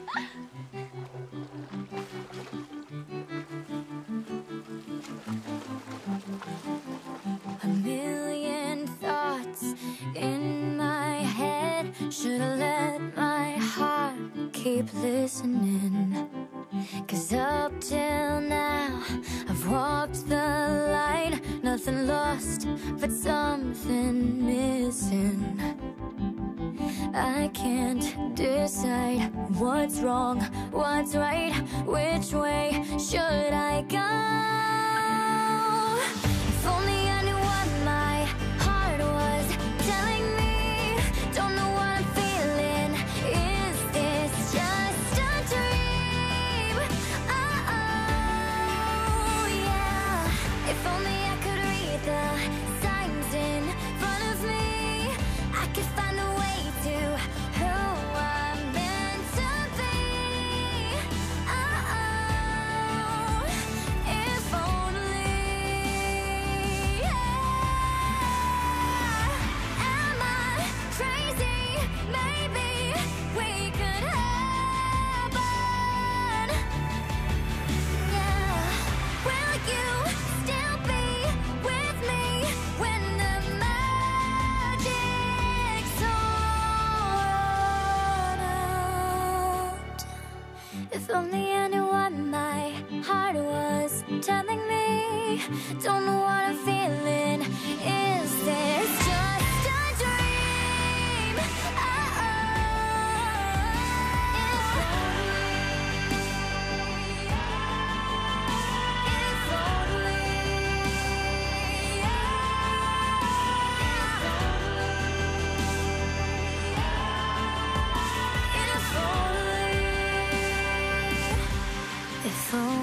A million thoughts in my head. Should've let my heart keep listening. 'Cause up till now I've walked the line. Nothing lost, but something missing. I can't decide what's wrong, what's right. Which way should I go? If only I knew what my heart was telling me. Don't know what I'm feeling. Is this just a dream? Oh yeah. If only I could read the signs in front of me, I could find a way to who I'm meant to be. Oh, if only. Yeah. Am I crazy? Maybe we could happen. Yeah. Will you still be with me when the magic's all out? If only I knew what my heart was telling me. Don't know what I'm feeling. Is this just a dream? Oh, if only. If only.